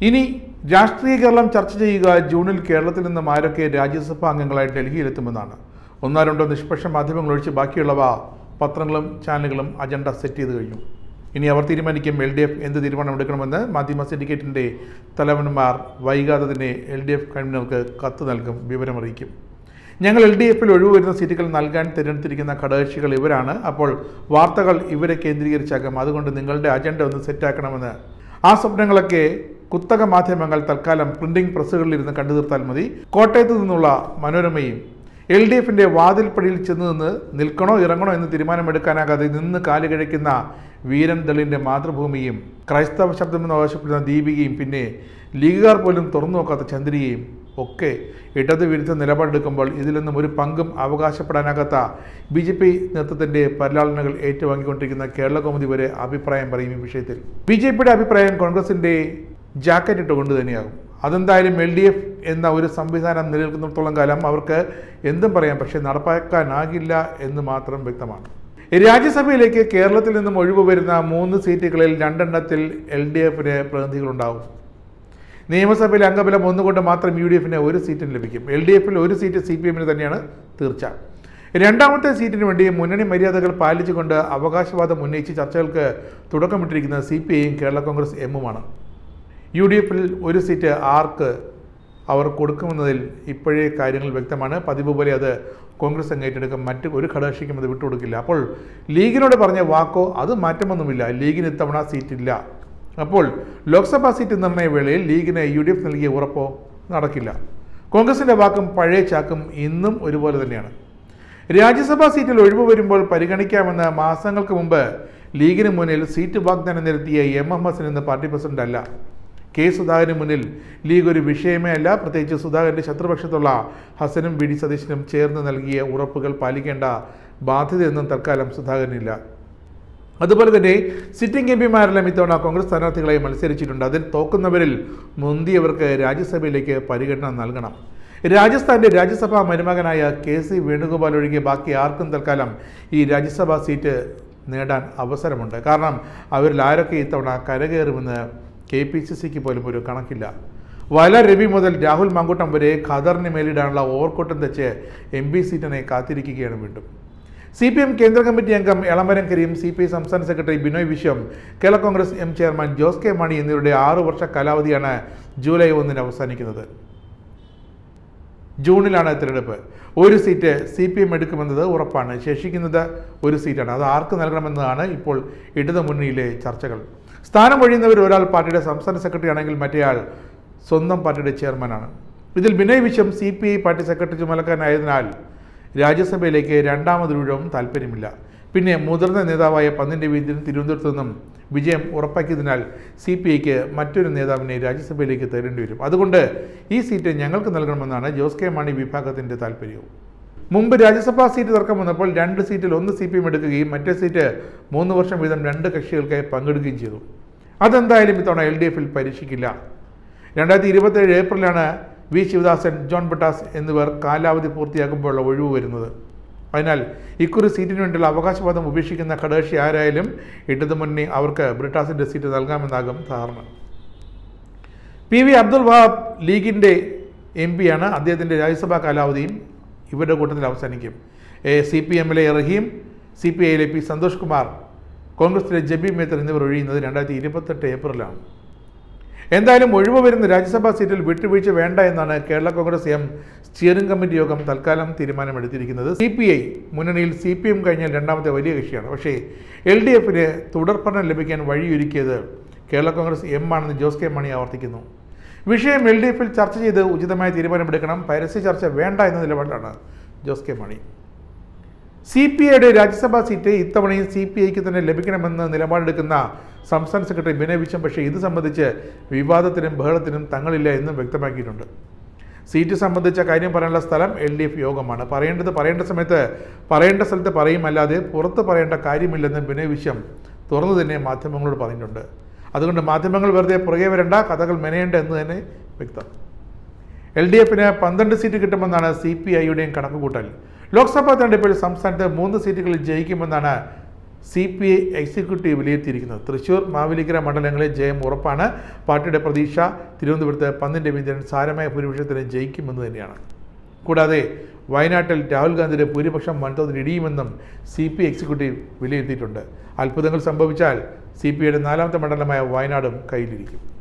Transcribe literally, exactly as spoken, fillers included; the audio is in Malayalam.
ഇനി രാഷ്ട്രീയ കേരളം ചർച്ച ചെയ്യുക ജൂണിൽ കേരളത്തിൽ നിന്നും ആരൊക്കെ രാജ്യസഭാ അംഗങ്ങളായി ഡൽഹിയിലെത്തുമെന്നാണ്. ഒന്നോ രണ്ടോ നിഷ്പക്ഷ മാധ്യമങ്ങൾ ഒഴിച്ച് ബാക്കിയുള്ളവ പത്രങ്ങളും ചാനലുകളും അജണ്ട സെറ്റ് ചെയ്ത് കഴിഞ്ഞു. ഇനി അവർ തീരുമാനിക്കും എൽ ഡി എഫ് എന്ത് തീരുമാനമെടുക്കണമെന്ന്. മാധ്യമ സിൻഡിക്കേറ്റിൻ്റെ തലവന്മാർ വൈകാതെ തന്നെ എൽ ഡി എഫ് കൺവീനർക്ക് കത്ത് നൽകും, വിവരമറിയിക്കും. ഞങ്ങൾ എൽ ഡി എഫിൽ ഒഴിവ് വരുന്ന സീറ്റുകൾ നൽകാൻ തിരഞ്ഞെടുത്തിരിക്കുന്ന ഘടകകക്ഷികൾ ഇവരാണ്. അപ്പോൾ വാർത്തകൾ ഇവരെ കേന്ദ്രീകരിച്ചാക്കും. അതുകൊണ്ട് നിങ്ങളുടെ അജണ്ട ഒന്ന് സെറ്റാക്കണമെന്ന്. ആ സ്വപ്നങ്ങളൊക്കെ കുത്തക മാധ്യമങ്ങൾ തൽക്കാലം പ്രിന്റിംഗ് പ്രസ്സുകളിലിരുന്ന് കണ്ടു തീർത്താൽ മതി. കോട്ടയത്ത് നിന്നുള്ള മനോരമയും എൽ ഡി എഫിൻ്റെ വാതിൽപ്പടിയിൽ ചെന്ന് നിന്ന് നിൽക്കണോ ഇറങ്ങണോ എന്ന് തീരുമാനമെടുക്കാനാകാതെ നിന്ന് കാല് കഴിക്കുന്ന വീരൻ ദളിൻ്റെ മാതൃഭൂമിയും ക്രൈസ്തവ ശബ്ദമെന്ന് അവകാശപ്പെടുന്ന ദീപികയും പിന്നെ ലീഗുകാർ പോലും തുറന്നു നോക്കാത്ത ചന്ദ്രികയും ഒക്കെ ഇടത് വിരുദ്ധ നിലപാടെടുക്കുമ്പോൾ ഇതിൽ നിന്നും ഒരു പങ്കും അവകാശപ്പെടാനാകാത്ത ബി ജെ പി നേതൃത്വത്തിൻ്റെ പരിലാളനകൾ ഏറ്റുവാങ്ങിക്കൊണ്ടിരിക്കുന്ന കേരള കൗമുദി വരെ അഭിപ്രായം പറയും ഈ വിഷയത്തിൽ. ബി ജെ പിയുടെ അഭിപ്രായം കോൺഗ്രസിൻ്റെ ജാക്കറ്റ് ഇട്ടുകൊണ്ട് തന്നെയാകും. അതെന്തായാലും എൽ ഡി എഫ് എന്ന ഒരു സംവിധാനം നിലനിൽക്കുന്നിടത്തോളം കാലം അവർക്ക് എന്തും പറയാം, പക്ഷേ നടപ്പാക്കാനാകില്ല എന്ന് മാത്രം വ്യക്തമാണ്. രാജ്യസഭയിലേക്ക് കേരളത്തിൽ നിന്നും ഒഴിവ് വരുന്ന മൂന്ന് സീറ്റുകളിൽ രണ്ടെണ്ണത്തിൽ എൽ ഡി എഫിന് പ്രതിനിധികളുണ്ടാവും. നിയമസഭയിലെ അംഗബലം ഒന്നുകൊണ്ട് മാത്രം യു ഡി എഫിന് ഒരു സീറ്റിന് ലഭിക്കും. എൽ ഡി എഫിൽ ഒരു സീറ്റ് സി പി എമ്മിന് തന്നെയാണ് തീർച്ച. രണ്ടാമത്തെ സീറ്റിന് വേണ്ടി മുന്നണി മര്യാദകൾ പാലിച്ചുകൊണ്ട് അവകാശവാദം ഉന്നയിച്ച് ചർച്ചകൾക്ക് തുടക്കമിട്ടിരിക്കുന്നത് സി പി ഐയും കേരള കോൺഗ്രസ് എമ്മുമാണ്. യു ഡി എഫിൽ ഒരു സീറ്റ് ആർക്ക് അവർ കൊടുക്കുമെന്നതിൽ ഇപ്പോഴേ കാര്യങ്ങൾ വ്യക്തമാണ്. പതിവ് പോലെ അത് കോൺഗ്രസ് അങ്ങ് ഏറ്റെടുക്കും, മറ്റ് ഒരു ഘടകകക്ഷിക്കും അത് വിട്ടുകൊടുക്കില്ല. അപ്പോൾ ലീഗിനോട് പറഞ്ഞ വാക്കോ അത് മാറ്റമൊന്നുമില്ല. ലീഗിന് ഇത്തവണ സീറ്റില്ല. അപ്പോൾ ലോക്സഭാ സീറ്റ് നിർണയ വേളയിൽ ലീഗിന് യു ഡി എഫ് നൽകിയ ഉറപ്പോ നടക്കില്ല. കോൺഗ്രസിൻ്റെ വാക്കും പഴയ ചാക്കും ഇന്നും ഒരുപോലെ തന്നെയാണ്. രാജ്യസഭാ സീറ്റിൽ ഒഴിവ് വരുമ്പോൾ പരിഗണിക്കാമെന്ന് മാസങ്ങൾക്ക് മുമ്പ് ലീഗിന് മുന്നിൽ സീറ്റ് വാഗ്ദാനം നിരത്തിയ എം എം ഹസൻ എന്ന പാർട്ടി പ്രസിഡന്റ് അല്ല. കെ സുധാകരന് മുന്നിൽ ലീഗ് ഒരു വിഷയമേ അല്ല. പ്രത്യേകിച്ച് സുധാകരൻ്റെ ശത്രുപക്ഷത്തുള്ള ഹസനും വി ഡി സതീശനും ചേർന്ന് നൽകിയ ഉറപ്പുകൾ പാലിക്കേണ്ട ബാധ്യതയൊന്നും തൽക്കാലം സുധാകരനില്ല. അതുപോലെ തന്നെ സിറ്റിംഗ് എം പിമാരെല്ലാം ഇത്തവണ കോൺഗ്രസ് സ്ഥാനാർത്ഥികളെ മത്സരിച്ചിട്ടുണ്ട്. അതിൽ തോക്കുന്നവരിൽ മുന്തിയവർക്ക് രാജ്യസഭയിലേക്ക് പരിഗണന നൽകണം. രാജസ്ഥാൻ്റെ രാജ്യസഭാ മരുമകനായ കെ സി വേണുഗോപാൽ ഒഴികെ ബാക്കി ആർക്കും തൽക്കാലം ഈ രാജ്യസഭാ സീറ്റ് നേടാൻ അവസരമുണ്ട്. കാരണം അവരിൽ ആരൊക്കെ ഇത്തവണ കരകയറുമെന്ന് കെ പി സി സിക്ക് പോലും ഒരു കണക്കില്ല. വല രവി മുതൽ രാഹുൽ മാങ്കൂട്ടം വരെ ഖദറിന് മേലിടാനുള്ള ഓവർകോട്ടും തെച്ച് എം പി സീറ്റിനെ കാത്തിരിക്കുകയാണ് വീണ്ടും. സി പി എം കേന്ദ്ര കമ്മിറ്റി അംഗം Elamaram Kareem, C P I സംസ്ഥാന secretary Binoy Viswam, Kerala Congress M chairman Jose K Mani എന്നിവരുടെ ആറു വർഷ കാലാവധിയാണ് ജൂലൈ ഒന്നിന് അവസാനിക്കുന്നത്. ജൂണിലാണ് തിരഞ്ഞെടുപ്പ്. ഒരു സീറ്റ് സി പി എം എടുക്കുമെന്നത് ഉറപ്പാണ്. ശേഷിക്കുന്നത് ഒരു സീറ്റാണ്. അത് ആർക്ക് നൽകണമെന്നതാണ് ഇപ്പോൾ ഇടതു മുന്നണിയിലെ ചർച്ചകൾ. സ്ഥാനം ഒഴിയുന്നവർ ഒരാൾ പാർട്ടിയുടെ സംസ്ഥാന സെക്രട്ടറി ആണെങ്കിൽ മറ്റേയാൾ സ്വന്തം പാർട്ടിയുടെ ചെയർമാനാണ്. ഇതിൽ Binoy Viswam C P I party secretary ചുമതലക്കാരനായതിനാൽ രാജ്യസഭയിലേക്ക് രണ്ടാമതൊഴിവും താല്പര്യമില്ല. പിന്നെ മുതിർന്ന നേതാവായ പന്നിൻ രവീന്ദ്രൻ തിരുവനന്തപുരത്തു നിന്നും വിജയം ഉറപ്പാക്കിയതിനാൽ സി പി ഐക്ക് മറ്റൊരു നേതാവിനെ രാജ്യസഭയിലേക്ക് തേടേണ്ടി വരും. അതുകൊണ്ട് ഈ സീറ്റ് ഞങ്ങൾക്ക് നൽകണമെന്നാണ് ജോസ് കെ മാണി വിഭാഗത്തിൻ്റെ താല്പര്യവും. മുമ്പ് രാജ്യസഭാ സീറ്റ് തർക്കം വന്നപ്പോൾ രണ്ട് സീറ്റിൽ ഒന്ന് സി പി എം എടുക്കുകയും മറ്റേ സീറ്റ് മൂന്ന് വർഷം വീതം രണ്ട് കക്ഷികൾക്കായി പങ്കെടുക്കുകയും ചെയ്തു. അതെന്തായാലും ഇത്തവണ എൽ ഡി എഫിൽ പരീക്ഷിക്കില്ല. രണ്ടായിരത്തി ഇരുപത്തേഴ് ഏപ്രിലാണ് വി ശിവദാസൻ, ജോൺ ബ്രിട്ടാസ് എന്നിവർ കാലാവധി പൂർത്തിയാക്കുമ്പോഴുള്ള ഒഴിവ് വരുന്നത്. അതിനാൽ ഇക്കുറി സീറ്റിന് വേണ്ടിയുള്ള അവകാശവാദം ഉപേക്ഷിക്കുന്ന ഘടകകക്ഷി ആരായാലും ഇടതു മുന്നണി അവർക്ക് ബ്രിട്ടാസിൻ്റെ സീറ്റ് നൽകാമെന്നാകും ധാരണ. പി വി അബ്ദുൽ വഹാബ് ലീഗിൻ്റെ എം പിയാണ്. അദ്ദേഹത്തിൻ്റെ രാജ്യസഭാ കാലാവധിയും ഇവരുടെ കൂട്ടത്തിൽ അവസാനിക്കും. സി പി എമ്മിലെ റഹീം, സി പി ഐയിലെ പി സന്തോഷ് കുമാർ, കോൺഗ്രസിലെ ജബി മേത്തർ എന്നിവർ ഒഴിയുന്നത് രണ്ടായിരത്തി ഇരുപത്തെട്ട് ഏപ്രിലാണ്. എന്തായാലും ഒഴിവ് വരുന്ന രാജ്യസഭാ സീറ്റിൽ വിട്ടുവീഴ്ച വേണ്ട എന്നാണ് Kerala Congress M steering committee യോഗം തൽക്കാലം തീരുമാനമെടുത്തിരിക്കുന്നത്. സി പി ഐ മുന്നണിയിൽ സി പി എം കഴിഞ്ഞാൽ രണ്ടാമത്തെ വലിയ കക്ഷിയാണ്. പക്ഷേ എൽ ഡി എഫിന് തുടർഭരണം ലഭിക്കാൻ വഴിയൊരുക്കിയത് കേരള കോൺഗ്രസ് എം ആണെന്ന് ജോസ് കെ മാണി ആവർത്തിക്കുന്നു. വിഷയം എൽ ഡി എഫിൽ ചർച്ച ചെയ്ത് ഉചിതമായ തീരുമാനമെടുക്കണം. പരസ്യ ചർച്ച വേണ്ട എന്ന നിലപാടാണ് Jose K Mani. C P ഐയുടെ രാജ്യസഭാ സീറ്റ് ഇത്തവണയും സി പി ഐക്ക് തന്നെ ലഭിക്കണമെന്ന് നിലപാടെടുക്കുന്ന സംസ്ഥാന സെക്രട്ടറി ബിനോയ് വിശ്വം പക്ഷേ ഇത് സംബന്ധിച്ച് വിവാദത്തിനും ബഹളത്തിനും തങ്ങളില്ല എന്നും വ്യക്തമാക്കിയിട്ടുണ്ട്. സീറ്റ് സംബന്ധിച്ച കാര്യം പറയാനുള്ള സ്ഥലം എൽ ഡി എഫ് യോഗമാണ്. പറയേണ്ടത് പറയേണ്ട സമയത്ത് പറയേണ്ട സ്ഥലത്ത് പറയും, അല്ലാതെ പുറത്ത് പറയേണ്ട കാര്യമില്ലെന്ന് ബിനോയ് വിശ്വം തുറന്നു തന്നെ മാധ്യമങ്ങളോട് പറഞ്ഞിട്ടുണ്ട്. അതുകൊണ്ട് മാധ്യമങ്ങൾ വെറുതെ പുറകെ വരേണ്ട, കഥകൾ മെനയേണ്ട എന്ന് തന്നെ വ്യക്തം. എൽ ഡി എഫിന് പന്ത്രണ്ട് സീറ്റ് കിട്ടുമെന്നാണ് സി പി ഐയുടെയും കണക്കുകൂട്ടൽ. ലോക്സഭാ തെരഞ്ഞെടുപ്പിൽ സംസ്ഥാനത്ത് മൂന്ന് സീറ്റുകളിൽ ജയിക്കുമെന്നാണ് സി പി ഐ എക്സിക്യൂട്ടീവ് വിലയിരുത്തിയിരിക്കുന്നത്. തൃശൂർ, മാവേലിക്കര മണ്ഡലങ്ങളിൽ ജയം ഉറപ്പാണ്. പാർട്ടിയുടെ പ്രതീക്ഷ തിരുവനന്തപുരത്ത് പന്നിൻ രവീന്ദ്രൻ സാരമായ ഭൂരിപക്ഷത്തിന് ജയിക്കുമെന്ന് തന്നെയാണ്. കൂടാതെ വയനാട്ടിൽ രാഹുൽ ഗാന്ധിയുടെ ഭൂരിപക്ഷം വൻതോതിൽ ഇടിയുമെന്നും സി പി എക്സിക്യൂട്ടീവ് വിലയിരുത്തിയിട്ടുണ്ട്. അത്ഭുതങ്ങൾ സംഭവിച്ചാൽ സി പി ഐയുടെ നാലാമത്തെ മണ്ഡലമായ വയനാടും കയ്യിലിരിക്കും.